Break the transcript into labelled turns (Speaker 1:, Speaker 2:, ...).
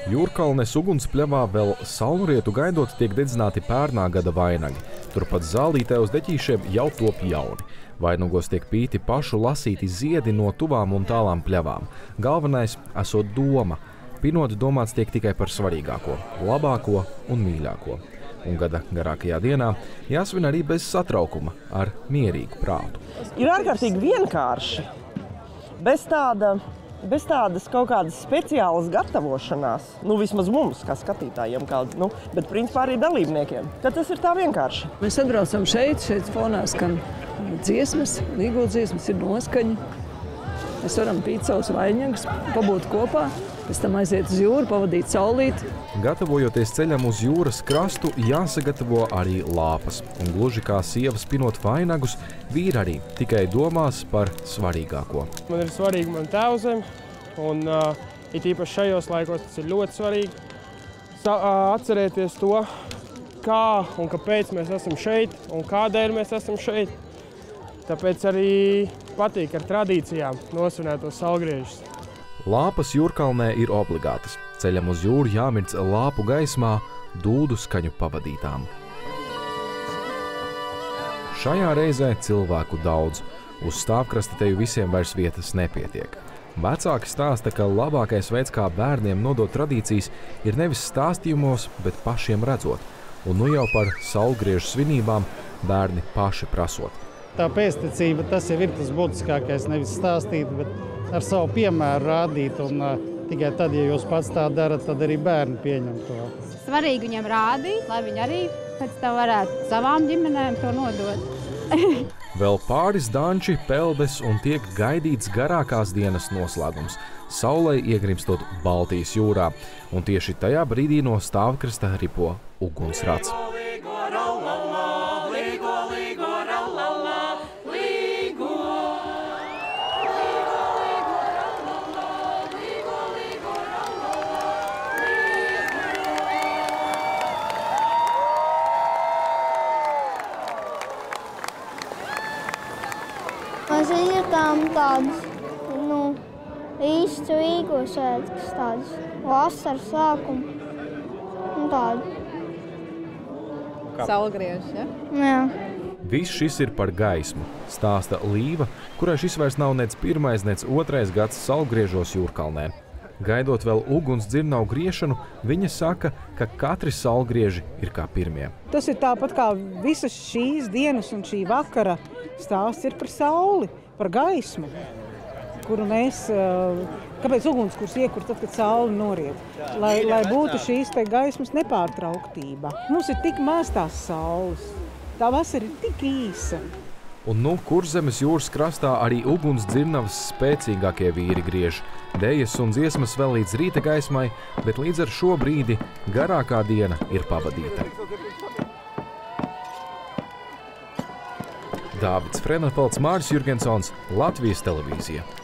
Speaker 1: Jūrkalnes ugunspļavā vēl saulrietu gaidot tiek dedzināti pērnā gada vainagi. Turpat zālītē uz deķīšiem jau top jauni. Vainagos tiek pīti pašu lasīti ziedi no tuvām un tālām pļavām. Galvenais esot doma. Pinot domāts tiek tikai par svarīgāko, labāko un mīļāko. Un gada garākajā dienā jāsvin arī bez satraukuma, ar mierīgu prātu.
Speaker 2: Ir ārkārtīgi vienkārši. Bez tādas kaut kādas speciālas gatavošanās, vismaz mums, kā skatītājiem, bet principā arī dalībniekiem, tad tas ir tā vienkārši.
Speaker 3: Mēs atbraucam šeit fonā skan dziesmas, līguldziesmas, ir noskaņi. Mēs varam pīt savus vainagus, pabūt kopā, pēc tam aiziet uz jūru, pavadīt saulīti.
Speaker 1: Gatavojoties ceļam uz jūras krastu, jāsagatavo arī lāpas. Un gluži kā sievas pinot vainagus, vīri arī tikai domās par svarīgāko.
Speaker 4: Man ir svarīgi man tēvzeme, un it īpaši šajos laikos tas ir ļoti svarīgi. Atcerēties to, kā un kāpēc mēs esam šeit, un kādēļ mēs esam šeit. Tāpēc arī patīk ar tradīcijām nosvinēt tos saulgriežus.
Speaker 1: Lāpas Jūrkalnē ir obligātas. Ceļam uz jūru jāmirdz lāpu gaismā, dūdu skaņu pavadītām. Šajā reizē cilvēku daudz. Uz stāvkrasta teju visiem vairs vietas nepietiek. Vecāki stāsta, ka labākais veids, kā bērniem nodot tradīcijas, ir nevis stāstījumos, bet pašiem redzot. Un nu jau par saulgriežu svinībām bērni paši prasot.
Speaker 5: Tā pēctecība, tas jau ir tas būtiskākais, nevis stāstīt, bet ar savu piemēru rādīt. Un tikai tad, ja jūs pats tā darat, tad arī bērni pieņem to.
Speaker 6: Svarīgi viņiem rādīt, lai viņi arī pēc tam varētu savām ģimenēm to nodot.
Speaker 1: Vēl pāris danči, peldes un tiek gaidīts garākās dienas noslēgums. Saulei iegrimstot Baltijas jūrā. Un tieši tajā brīdī no stāvkrasta ripo ugunsrats.
Speaker 7: Mēs ietām tādus, īstu īgos svētkus, tādus vasaras sākumu un tādu.
Speaker 6: Saulgriežus, ja?
Speaker 7: Jā.
Speaker 1: Viss šis ir par gaismu, stāsta Līva, kurai šis vairs nav nec pirmais, nec otrais gads saulgriežos Jūrkalnē. Gaidot vēl uguns dzirnavu griešanu, viņa saka, ka katri saulgrieži ir kā pirmie.
Speaker 3: Tas ir tāpat kā visas šīs dienas un šī vakara stāsts ir par sauli, par gaismu, kuru mēs, kāpēc ugunskurs iekur tad, kad saule noriet, lai būtu šīs te gaismas nepārtrauktība. Mums ir tik maz tās saules, tā vasara ir tik īsa.
Speaker 1: Un Kurzemes jūras krastā arī uguns dzirnavas spēcīgākie vīri griež. Dejas un dziesmas vēl līdz rīta gaismai, bet līdz ar šo brīdi garākā diena ir pavadīta. Dāvids Frenefelds, Māris Jurgensons, Latvijas televīzija.